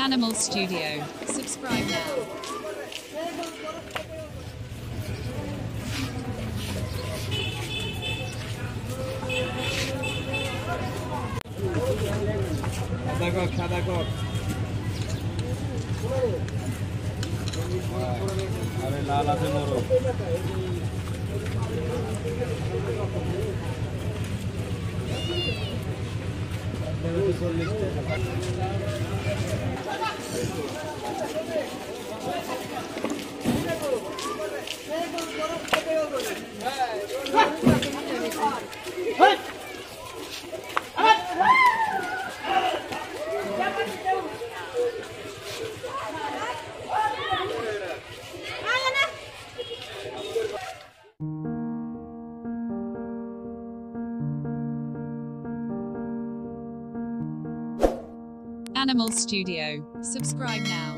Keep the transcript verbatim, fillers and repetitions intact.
Animal Studio. Subscribe now. সাদা কক সাদা কক আরে লাল আছে মোরগ চল্লিশ Animal Studio. Subscribe now.